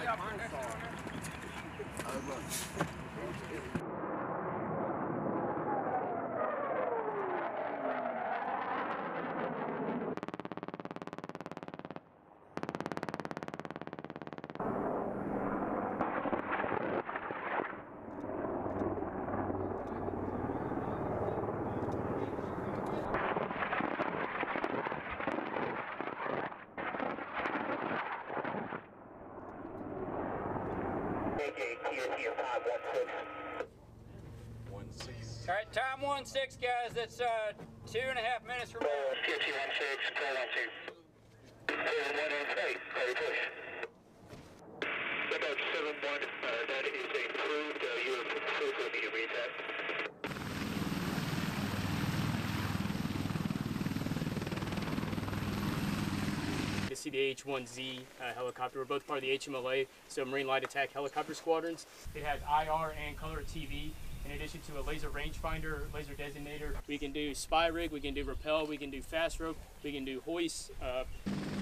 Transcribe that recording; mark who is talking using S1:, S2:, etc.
S1: All right, time 1-6, guys. That's 2.5 minutes remaining.
S2: 15-16, call 1-2. 1-8, call push. About 7-1, that is approved. You have approved of me to read that.
S3: To see the H-1Z helicopter. We're both part of the HMLA, so Marine Light Attack Helicopter Squadrons. It has IR and color TV. In addition to a laser rangefinder, laser designator. We can do spy rig, we can do rappel, we can do fast rope, we can do hoist.